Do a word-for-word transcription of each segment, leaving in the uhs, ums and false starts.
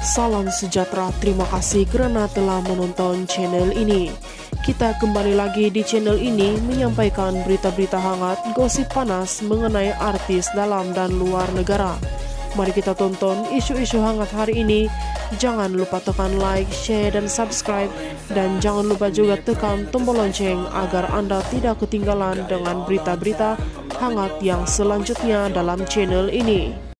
Salam sejahtera, terima kasih kerana telah menonton channel ini. Kita kembali lagi di channel ini menyampaikan berita-berita hangat, gosip panas mengenai artis dalam dan luar negara. Mari kita tonton isu-isu hangat hari ini. Jangan lupa tekan like, share dan subscribe. Dan jangan lupa juga tekan tombol lonceng agar Anda tidak ketinggalan dengan berita-berita hangat yang selanjutnya dalam channel ini.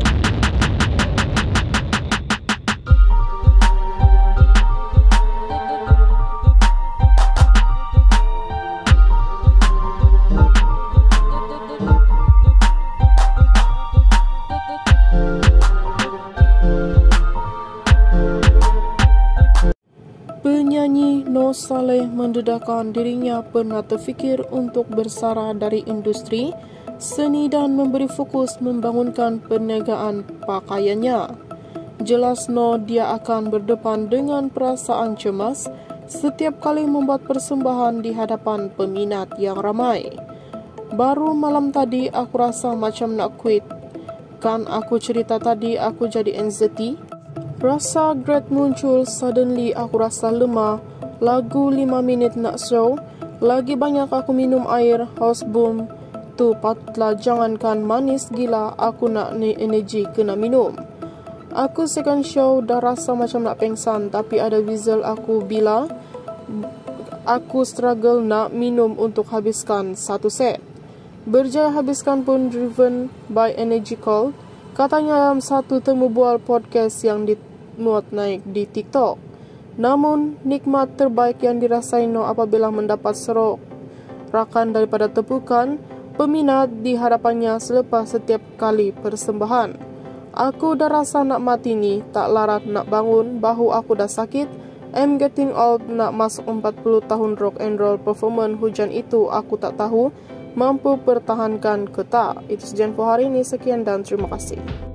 Penyanyi Noh Saleh mendedahkan dirinya pernah terfikir untuk bersara dari industri seni dan memberi fokus membangunkan perniagaan pakaiannya. Jelas Noh dia akan berdepan dengan perasaan cemas setiap kali membuat persembahan di hadapan peminat yang ramai. Baru malam tadi aku rasa macam nak quit. Kan aku cerita tadi aku jadi anxiety. Rasa dread muncul, suddenly aku rasa lemah. Lagu lima minit nak show, lagi banyak aku minum air, house boom. Tu patutlah jangankan manis gila, aku nak ni energi kena minum. Aku second show dah rasa macam nak pengsan, tapi ada whistle aku bila aku struggle nak minum untuk habiskan satu set. Berjaya habiskan pun driven by energy call. Katanya dalam satu temu bual podcast yang dimuat naik di TikTok. Namun, nikmat terbaik yang dirasain Noh apabila mendapat serok rakan daripada tepukan peminat di hadapannya selepas setiap kali persembahan. Aku dah rasa nak mati ni, tak larat nak bangun, bahu aku dah sakit. I'm getting old, nak masuk empat puluh tahun rock and roll performance hujan itu aku tak tahu mampu pertahankan ke tak. Itu sekian for hari ini, sekian dan terima kasih.